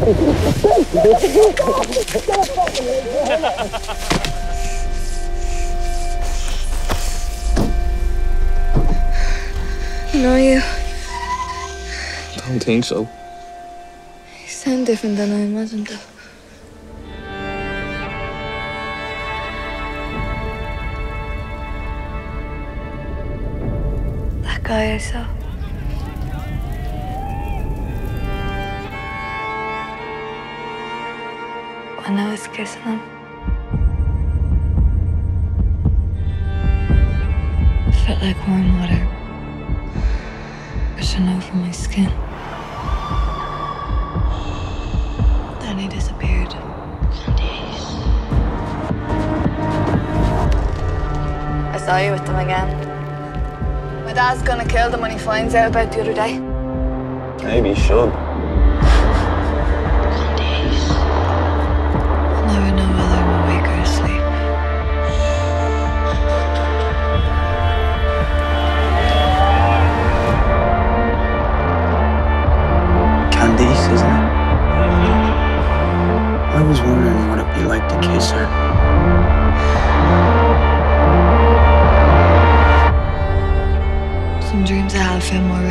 Know you? Don't think so. You sound different than I imagined, though. That guy I saw. When I was kissing him. It felt like warm water rushing over my skin. Then he disappeared. Candice. I saw you with them again. My dad's gonna kill them when he finds out about the other day. Maybe you should. I'll never know whether I'm awake or asleep. Candice, isn't it? I was wondering what it'd be like to kiss her. Some dreams I have feel more